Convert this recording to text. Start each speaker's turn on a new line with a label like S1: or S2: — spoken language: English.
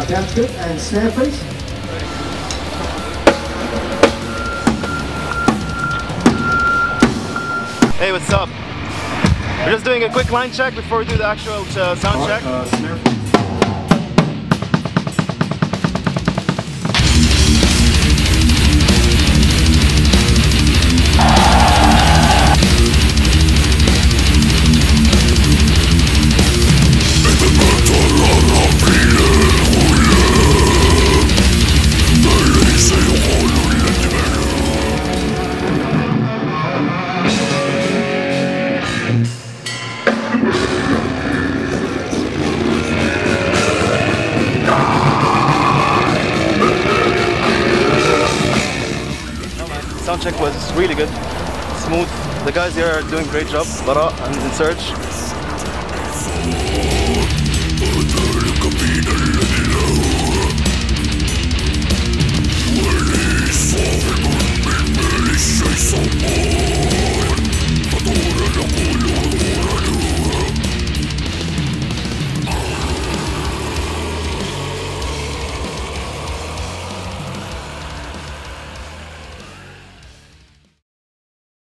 S1: That's good, and snare please.
S2: Hey, what's up? We're just doing a quick line check before we do the actual sound check.
S1: Snare.
S2: Sound check was really good, smooth. The guys here are doing a great job. Bara and Serge.